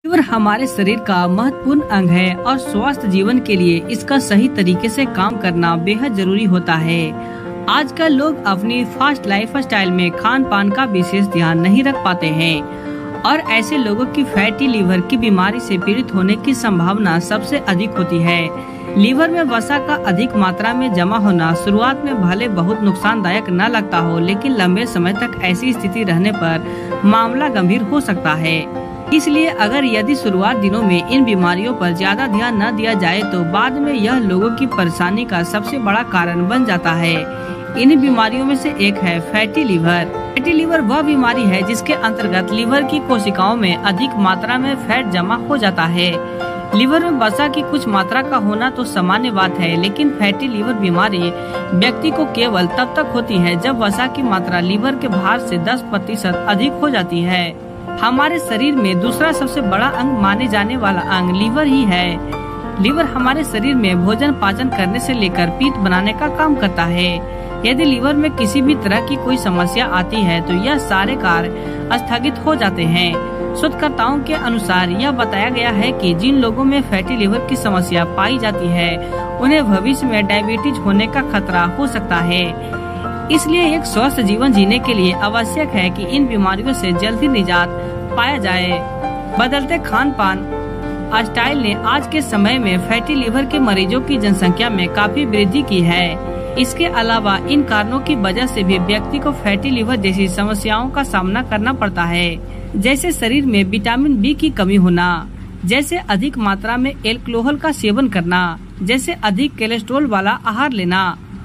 Liver हमारे शरीर का महत्वपूर्ण अंग है और स्वस्थ जीवन के लिए इसका सही तरीके से काम करना बेहद जरूरी होता है। आजकल लोग अपनी फास्ट लाइफ स्टाइल में खान पान का विशेष ध्यान नहीं रख पाते हैं और ऐसे लोगों की फैटी लीवर की बीमारी से पीड़ित होने की संभावना सबसे अधिक होती है। लीवर में वसा का अधिक मात्रा में जमा होना शुरुआत में भले बहुत नुकसानदायक न लगता हो, लेकिन लंबे समय तक ऐसी स्थिति रहने पर मामला गंभीर हो सकता है। इसलिए यदि शुरुआत दिनों में इन बीमारियों पर ज्यादा ध्यान न दिया जाए तो बाद में यह लोगों की परेशानी का सबसे बड़ा कारण बन जाता है। इन बीमारियों में से एक है फैटी लीवर। फैटी लीवर वह बीमारी है जिसके अंतर्गत लीवर की कोशिकाओं में अधिक मात्रा में फैट जमा हो जाता है। लीवर में वसा की कुछ मात्रा का होना तो सामान्य बात है, लेकिन फैटी लीवर बीमारी व्यक्ति को केवल तब तक होती है जब वसा की मात्रा लीवर के भार से 10% अधिक हो जाती है। हमारे शरीर में दूसरा सबसे बड़ा अंग माने जाने वाला अंग लीवर ही है। लीवर हमारे शरीर में भोजन पाचन करने से लेकर पित्त बनाने का काम करता है। यदि लीवर में किसी भी तरह की कोई समस्या आती है तो यह सारे कार्य स्थगित हो जाते हैं। शोधकर्ताओं के अनुसार यह बताया गया है कि जिन लोगों में फैटी लीवर की समस्या पाई जाती है उन्हें भविष्य में डायबिटीज होने का खतरा हो सकता है। इसलिए एक स्वस्थ जीवन जीने के लिए आवश्यक है कि इन बीमारियों से जल्दी निजात पाया जाए। बदलते खान पान स्टाइल ने आज के समय में फैटी लीवर के मरीजों की जनसंख्या में काफी वृद्धि की है। इसके अलावा इन कारणों की वजह से भी व्यक्ति को फैटी लीवर जैसी समस्याओं का सामना करना पड़ता है, जैसे शरीर में विटामिन बी की कमी होना, जैसे अधिक मात्रा में एल्कोहल का सेवन करना, जैसे अधिक कोलेस्ट्रॉल वाला आहार लेना,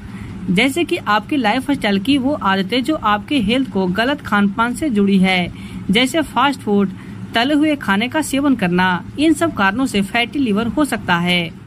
जैसे कि आपकी लाइफ स्टाइल की वो आदतें जो आपके हेल्थ को गलत खान पान से जुड़ी है, जैसे फास्ट फूड, तले हुए खाने का सेवन करना। इन सब कारणों से फैटी लीवर हो सकता है।